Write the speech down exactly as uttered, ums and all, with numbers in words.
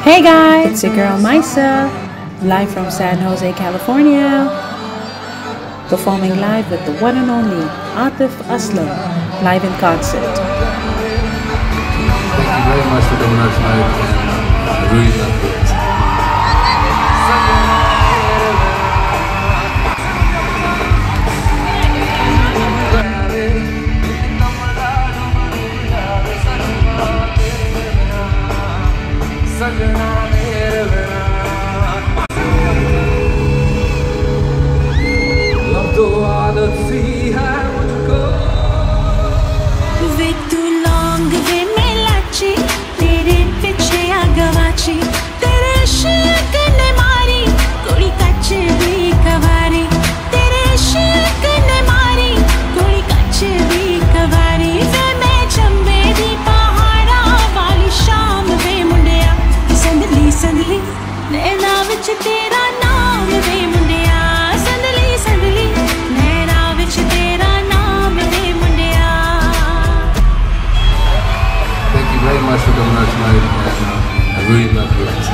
Hey guys, it's your girl Maisa, live from San Jose, California, performing live with the one and only Atif Aslam, live in concert. Thank you very much for coming out tonight, and I really love it. वे तू लौंग वे मैं लाची तेरे पीछे आ गवाची तेरे इश्क ने मारी गोली कच्च भी कवारी तेरे इश्क ने मारी गोली कच्च भी कवारी वे मैं चंबे दी पहाड़ा वाली शाम वे मुंडिया संदली संदली नैना विच तेरा नाम वे मुंडिया संदली संदली नैना विच तेरा नाम वे मुंडिया. Thank you very much for coming out tonight, and uh, I really love it.